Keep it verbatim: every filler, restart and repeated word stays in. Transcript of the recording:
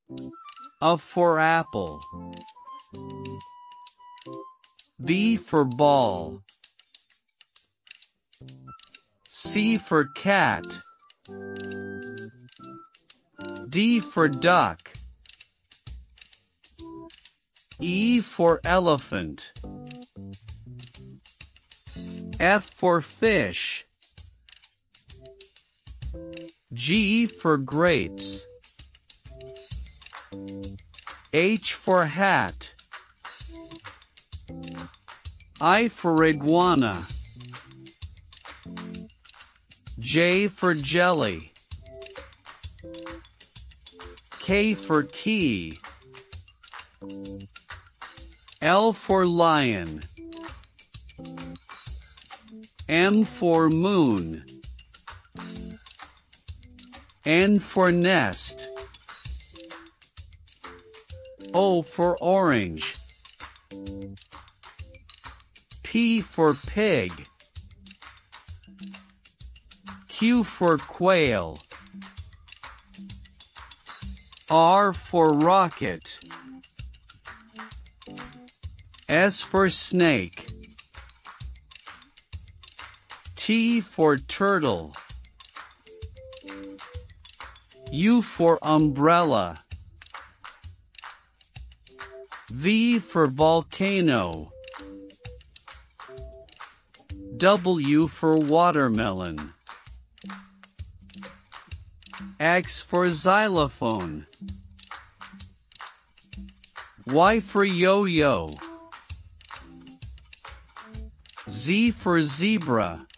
A for apple. B for ball. C for cat. D for duck. E for elephant. F for fish. G for grapes. H for hat. I for iguana. J for jelly. K for key. L for lion. M for moon. N for nest. O for orange. P for pig. Q for quail. R for rocket. S for snake. T for turtle. U for umbrella. V for volcano. W for watermelon. X for xylophone. Y for yo-yo. Z for zebra.